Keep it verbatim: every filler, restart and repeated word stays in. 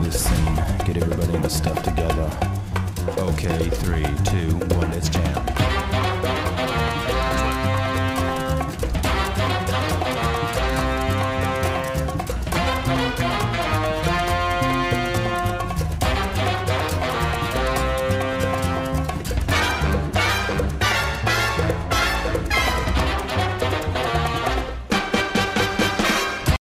this scene. Get everybody in the stuff together. Okay, three, two, one, let's jam.